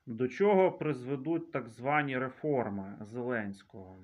До чого призведуть так звані реформи Зеленського?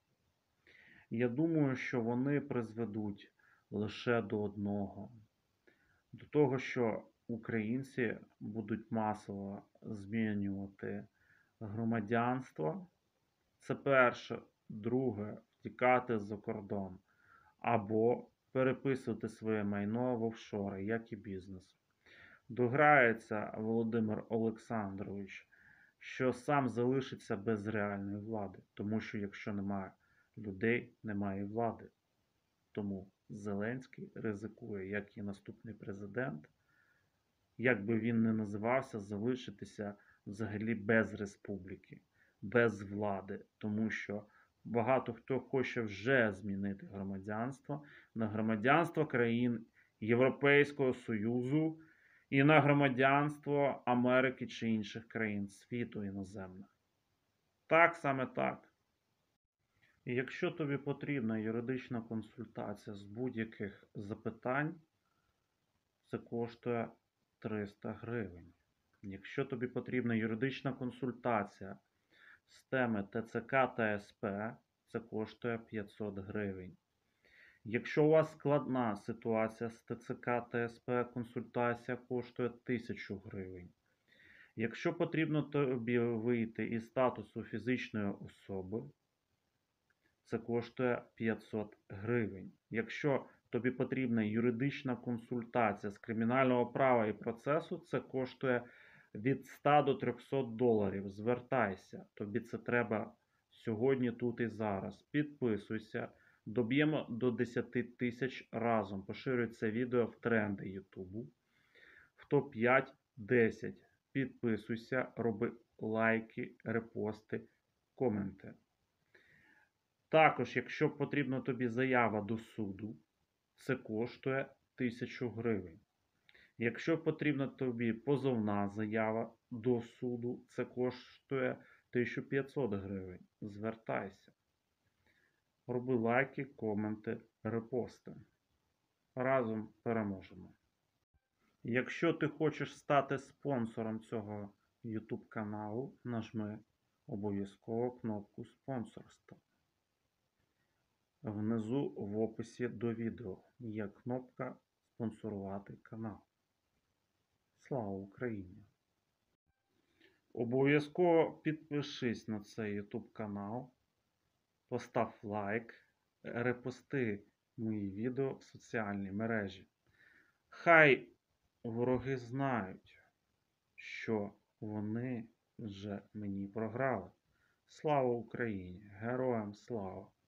Я думаю, що вони призведуть лише до одного. До того, що українці будуть масово змінювати громадянство. Це перше. Друге, втікати за кордон. Або переписувати своє майно в офшори, як і бізнес. Дограється Володимир Олександрович, що сам залишиться без реальної влади. Тому що якщо немає людей, немає влади. Тому Зеленський ризикує, як і наступний президент, як би він не називався, залишитися взагалі без республіки, без влади. Тому що багато хто хоче вже змінити громадянство на громадянство країн Європейського Союзу і на громадянство Америки чи інших країн світу іноземних. Так, саме так. І якщо тобі потрібна юридична консультація з будь-яких запитань, це коштує 300 гривень. Якщо тобі потрібна юридична консультація з теми ТЦК та СП, це коштує 500 гривень. Якщо у вас складна ситуація з ТЦК та СП, консультація коштує 1000 гривень. Якщо потрібно тобі вийти із статусу фізичної особи, це коштує 500 гривень. Якщо тобі потрібна юридична консультація з кримінального права і процесу, це коштує від 100 до 300 доларів. Звертайся, тобі це треба сьогодні, тут і зараз. Підписуйся, доб'ємо до 10 тисяч разом. Поширюй це відео в тренди Ютубу. В топ-5, 10. Підписуйся, роби лайки, репости, коменти. Також, якщо потрібна тобі заява до суду, це коштує 1000 гривень. Якщо потрібна тобі позовна заява до суду, це коштує 1500 гривень. Звертайся. Роби лайки, коменти, репости. Разом переможемо. Якщо ти хочеш стати спонсором цього YouTube каналу, нажми обов'язково кнопку спонсорства. Внизу в описі до відео є кнопка спонсорувати канал. Слава Україні! Обов'язково підпишись на цей YouTube канал, постав лайк, репости мої відео в соціальні мережі. Хай вороги знають, що вони вже мені програли. Слава Україні! Героям слава!